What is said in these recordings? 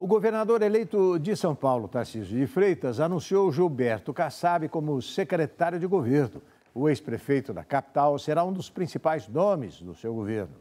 O governador eleito de São Paulo, Tarcísio de Freitas, anunciou Gilberto Kassab como secretário de governo. O ex-prefeito da capital será um dos principais nomes do seu governo.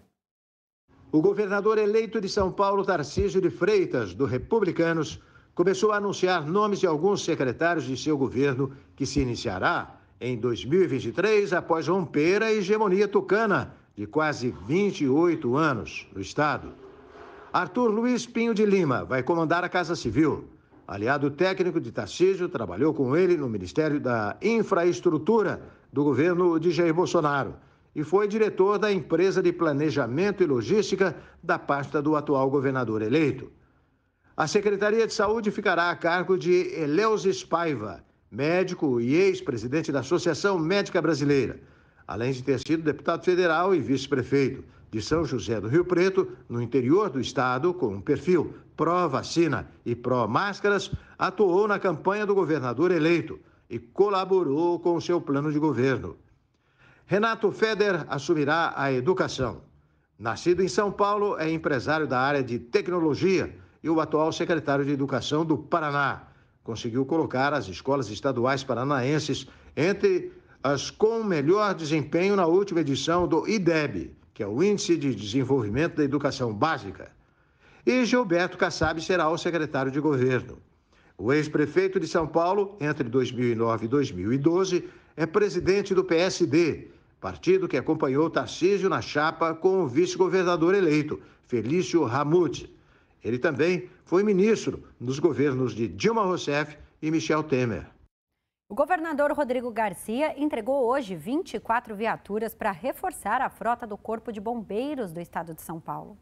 O governador eleito de São Paulo, Tarcísio de Freitas, do Republicanos, começou a anunciar nomes de alguns secretários de seu governo que se iniciará em 2023 após romper a hegemonia tucana de quase 28 anos no estado. Arthur Luiz Pinho de Lima vai comandar a Casa Civil. Aliado técnico de Tarcísio, trabalhou com ele no Ministério da Infraestrutura do governo de Jair Bolsonaro e foi diretor da empresa de planejamento e logística da pasta do atual governador eleito. A Secretaria de Saúde ficará a cargo de Eleusis Paiva, médico e ex-presidente da Associação Médica Brasileira, além de ter sido deputado federal e vice-prefeito de São José do Rio Preto, no interior do estado, com um perfil pró-vacina e pró-máscaras, atuou na campanha do governador eleito e colaborou com o seu plano de governo. Renato Feder assumirá a educação. Nascido em São Paulo, é empresário da área de tecnologia e o atual secretário de Educação do Paraná. Conseguiu colocar as escolas estaduais paranaenses entre as com melhor desempenho na última edição do IDEB, que é o Índice de Desenvolvimento da Educação Básica. E Gilberto Kassab será o secretário de governo. O ex-prefeito de São Paulo, entre 2009 e 2012, é presidente do PSD, partido que acompanhou Tarcísio na chapa com o vice-governador eleito, Felício Ramute. Ele também foi ministro nos governos de Dilma Rousseff e Michel Temer. O governador Rodrigo Garcia entregou hoje 24 viaturas para reforçar a frota do Corpo de Bombeiros do estado de São Paulo.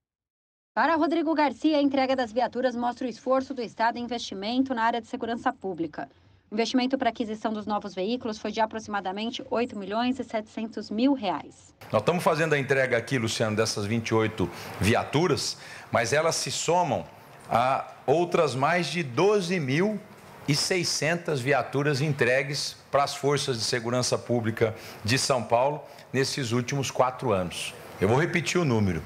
Para Rodrigo Garcia, a entrega das viaturas mostra o esforço do estado em investimento na área de segurança pública. O investimento para a aquisição dos novos veículos foi de aproximadamente R$ 8.700.000. Nós estamos fazendo a entrega aqui, Luciano, dessas 28 viaturas, mas elas se somam a outras mais de 12.600 viaturas entregues para as forças de segurança pública de São Paulo nesses últimos 4 anos. Eu vou repetir o número: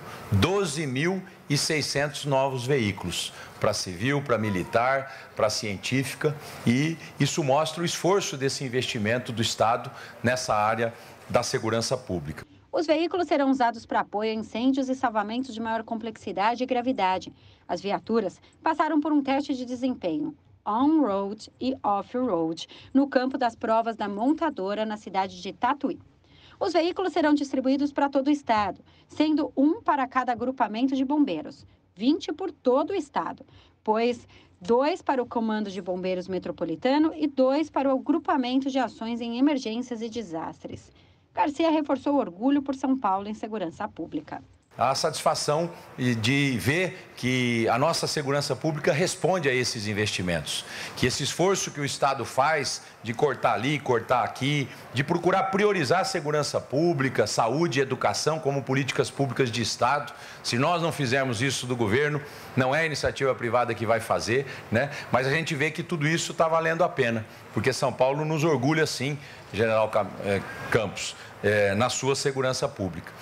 12.600 novos veículos para civil, para militar, para científica, e isso mostra o esforço desse investimento do Estado nessa área da segurança pública. Os veículos serão usados para apoio a incêndios e salvamentos de maior complexidade e gravidade. As viaturas passaram por um teste de desempenho on-road e off-road no campo das provas da montadora na cidade de Tatuí. Os veículos serão distribuídos para todo o estado, sendo um para cada agrupamento de bombeiros, 20 por todo o estado, pois 2 para o Comando de Bombeiros Metropolitano e 2 para o Agrupamento de Ações em Emergências e Desastres. Garcia reforçou o orgulho por São Paulo em segurança pública. A satisfação de ver que a nossa segurança pública responde a esses investimentos, que esse esforço que o Estado faz de cortar ali, cortar aqui, de procurar priorizar a segurança pública, saúde e educação como políticas públicas de Estado. Se nós não fizermos isso do governo, não é a iniciativa privada que vai fazer, né? Mas a gente vê que tudo isso está valendo a pena, porque São Paulo nos orgulha sim, General Campos, na sua segurança pública.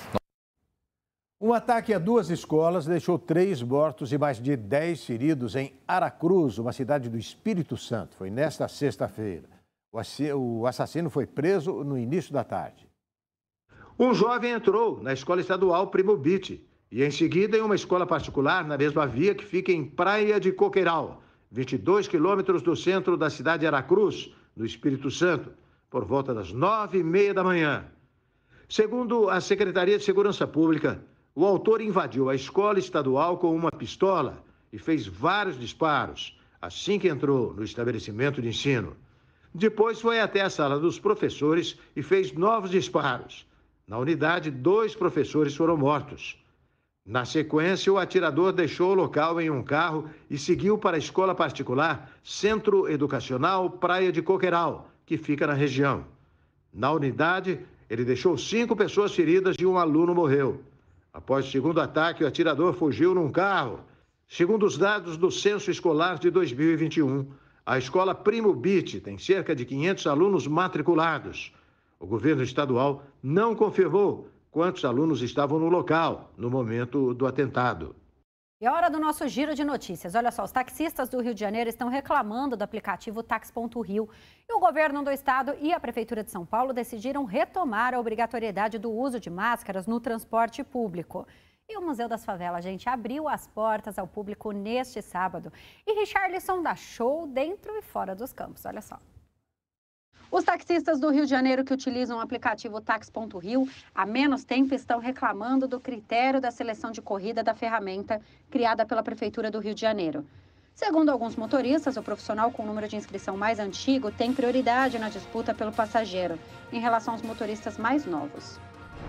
Um ataque a 2 escolas deixou 3 mortos e mais de 10 feridos em Aracruz, uma cidade do Espírito Santo. Foi nesta sexta-feira. O assassino foi preso no início da tarde. Um jovem entrou na escola estadual Primo Biti e em seguida em uma escola particular na mesma via que fica em Praia de Coqueiral, 22 quilômetros do centro da cidade de Aracruz, no Espírito Santo, por volta das 9h30 da manhã. Segundo a Secretaria de Segurança Pública, o autor invadiu a escola estadual com uma pistola e fez vários disparos assim que entrou no estabelecimento de ensino. Depois foi até a sala dos professores e fez novos disparos. Na unidade, 2 professores foram mortos. Na sequência, o atirador deixou o local em um carro e seguiu para a escola particular Centro Educacional Praia de Coqueiral, que fica na região. Na unidade, ele deixou 5 pessoas feridas e um aluno morreu. Após o segundo ataque, o atirador fugiu num carro. Segundo os dados do Censo Escolar de 2021, a escola Primo Biti tem cerca de 500 alunos matriculados. O governo estadual não confirmou quantos alunos estavam no local no momento do atentado. E a hora do nosso giro de notícias. Olha só, os taxistas do Rio de Janeiro estão reclamando do aplicativo Táxi.Rio. E o governo do estado e a Prefeitura de São Paulo decidiram retomar a obrigatoriedade do uso de máscaras no transporte público. E o Museu das Favelas, gente, abriu as portas ao público neste sábado. E Richarlison dá show dentro e fora dos campos, olha só. Os taxistas do Rio de Janeiro que utilizam o aplicativo Táxi.Rio há menos tempo estão reclamando do critério da seleção de corrida da ferramenta criada pela Prefeitura do Rio de Janeiro. Segundo alguns motoristas, o profissional com o número de inscrição mais antigo tem prioridade na disputa pelo passageiro, em relação aos motoristas mais novos.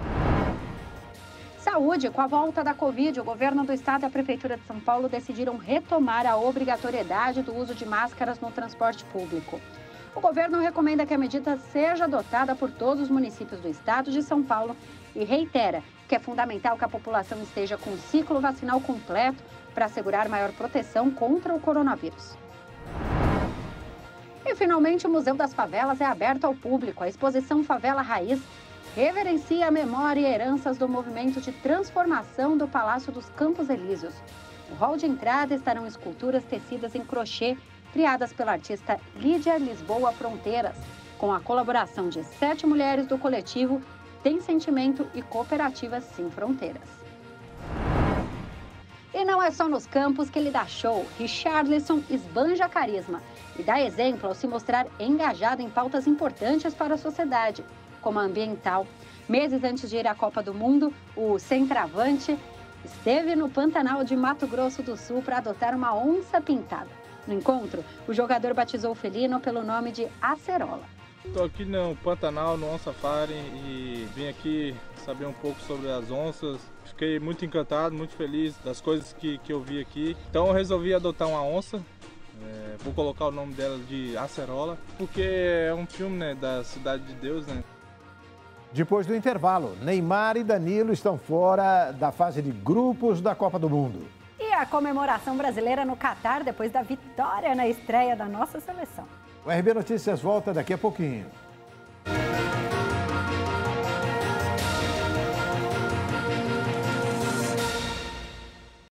Saúde, com a volta da Covid, o governo do estado e a Prefeitura de São Paulo decidiram retomar a obrigatoriedade do uso de máscaras no transporte público. O governo recomenda que a medida seja adotada por todos os municípios do estado de São Paulo e reitera que é fundamental que a população esteja com o ciclo vacinal completo para assegurar maior proteção contra o coronavírus. E, finalmente, o Museu das Favelas é aberto ao público. A exposição Favela Raiz reverencia a memória e heranças do movimento de transformação do Palácio dos Campos Elíseos. No hall de entrada estarão esculturas tecidas em crochê, criadas pela artista Lídia Lisboa Fronteiras, com a colaboração de 7 mulheres do coletivo Tem Sentimento e Cooperativas Sem Fronteiras. E não é só nos campos que ele dá show. Richarlison esbanja carisma e dá exemplo ao se mostrar engajado em pautas importantes para a sociedade, como a ambiental. Meses antes de ir à Copa do Mundo, o centroavante esteve no Pantanal de Mato Grosso do Sul para adotar uma onça pintada. No encontro, o jogador batizou o felino pelo nome de Acerola. Estou aqui no Pantanal, no On Safari, e vim aqui saber um pouco sobre as onças. Fiquei muito encantado, muito feliz das coisas que eu vi aqui. Então eu resolvi adotar uma onça. Vou colocar o nome dela de Acerola, porque é um filme, né, da Cidade de Deus, né? Depois do intervalo, Neymar e Danilo estão fora da fase de grupos da Copa do Mundo. E a comemoração brasileira no Catar depois da vitória na estreia da nossa seleção. O RB Notícias volta daqui a pouquinho.